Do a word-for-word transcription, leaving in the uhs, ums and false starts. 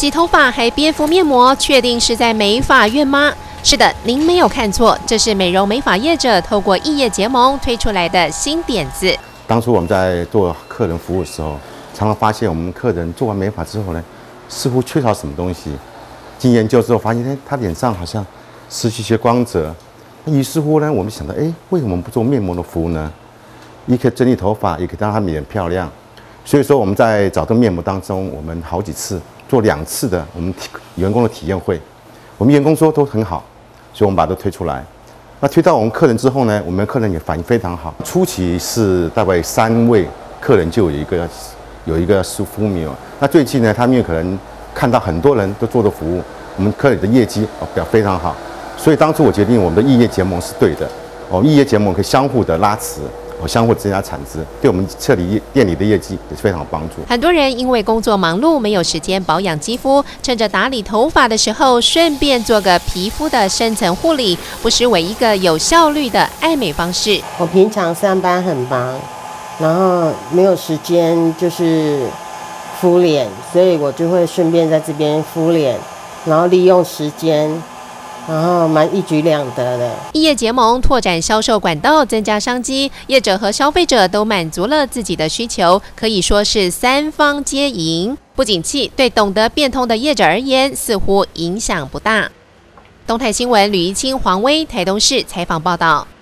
洗头发还边敷面膜，确定是在美发院吗？是的，您没有看错，这是美容美发业者透过异业结盟推出来的新点子。 当初我们在做客人服务的时候，常常发现我们客人做完美发之后呢，似乎缺少什么东西。经研究之后发现，哎，他脸上好像失去一些光泽。于是乎呢，我们想到，哎，为什么不做面膜的服务呢？一可以整理头发，也可以让他脸漂亮。所以说我们在找这个面膜当中，我们好几次做两次的我们员工的体验会，我们员工说都很好，所以我们把它推出来。那推到我们客人之后呢，我们客人也反应非常好。初期是大概三位客人就有一个有一个舒肤米哦。那最近呢，他们可能看到很多人都做的服务，我们客人的业绩哦表非常好。所以当初我决定我们的异业结盟是对的哦，异业结盟可以相互的拉持。哦，相互增加产值，对我们彻底店里的业绩也是非常有帮助。 很多人因为工作忙碌，没有时间保养肌肤，趁着打理头发的时候，顺便做个皮肤的深层护理，不失为一个有效率的爱美方式。 我平常上班很忙，然后没有时间就是敷脸，所以我就会顺便在这边敷脸，然后利用时间。然后蛮一举两得的。 异业结盟拓展销售管道，增加商机，业者和消费者都满足了自己的需求，可以说是三方皆赢。不景气对懂得变通的业者而言，似乎影响不大。东泰新闻吕怡清、黄威台东市采访报道。